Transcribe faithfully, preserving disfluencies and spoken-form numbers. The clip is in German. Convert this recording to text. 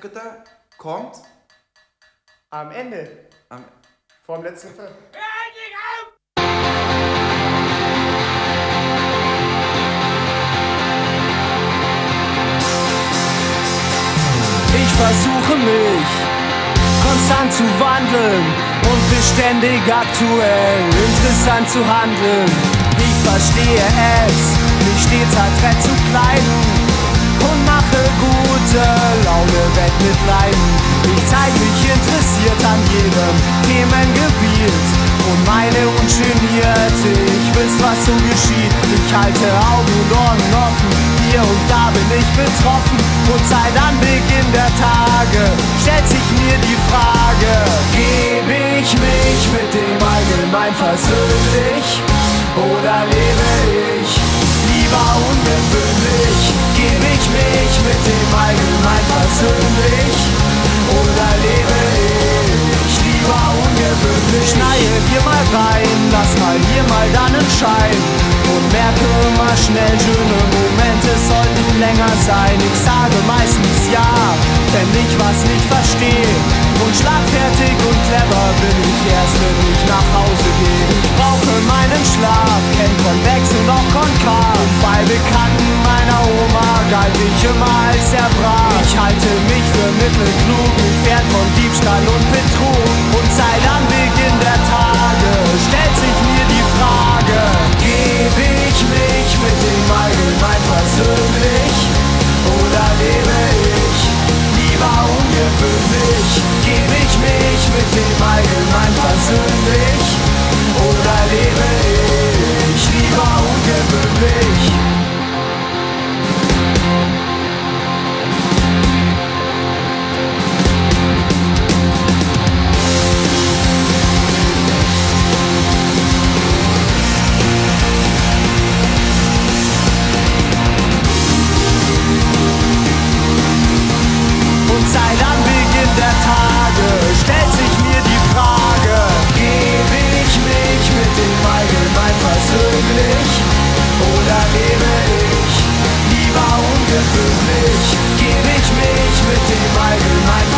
Dritter kommt Am Ende. am Vorm letzten Film. Ich versuche mich konstant zu wandeln und beständig aktuell interessant zu handeln. Ich verstehe es, mich stets adrett zu kleiden und mache gute Laune weg mit Leiden. Ich zeig mich interessiert an jedem Themengebiet und meine ungeniert, ich wüsst, was so geschieht. Ich halte Augen und Ohren offen, hier und da bin ich betroffen und seit Anbeginn der Tage stellt sich mir die Frage: Gebe ich mich mit dem Allgemein versöhnlich oder lebe ich lieber ungewöhnlich? Gebe ich mich mit dem Allgemein versöhnlich oder lebe ich lieber ungewöhnlich? Schneie hier mal rein, lass mal hier mal dann einen Schein und merke mal schnell, schöne Momente sollten länger sein. Ich sage meistens ja, wenn ich was nicht verstehe, und schlagfertig und clever bin ich erst, wenn ich nach Hause gehe. Ich brauche meinen Schlaf, kenn konvex und auch konkav, und bei Bekannten meiner Oma galt ich immer als sehr brav. Ich halte mich für mittelklug, mich fern von Diebstahl und Betrug, und seit Anbeginn der Tage stellt sich mir die Frage: Gebe ich mich mit dem Allgemein versöhnlich oder lebe ich lieber ungewöhnlich? Gebe ich mich mit dem Allgemein versöhnlich oder lebe ich lieber ungewöhnlich? Und seit Anbeginn der Tage stellt sich mir die Frage: Gebe ich mich mit dem Allgemein versöhnlich oder lebe ich lieber ungewöhnlich? Gebe ich mich mit dem Allgemein